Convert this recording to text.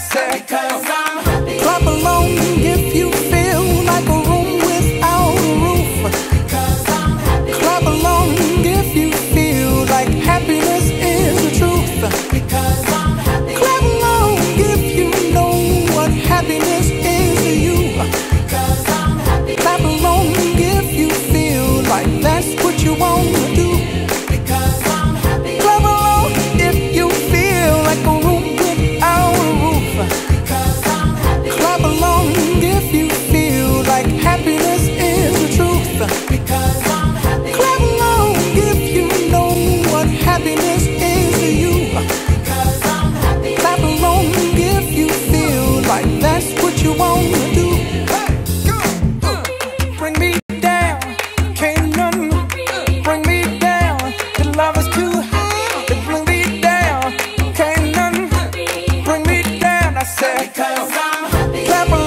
said, because I'm happy. clap along if you feel like a room without a roof. Because I'm happy. Clap along if you feel like happiness is the truth. Because I'm happy. Clap along if you know what happiness is to you. Because I'm happy. Clap along if you feel like that's what you want to do. Because I'm happy. Clap along if you feel like a room without a roof. Because I'm happy. Clap along if you feel like happiness is the truth. Because I'm happy. Clap along if you know what happiness is to you. Because I'm happy. Clap along if you feel like that's what you want to do. Bring me down, can't none bring me down. The love is too high to bring me down. Can't none bring me down. I said, Because I'm happy. clap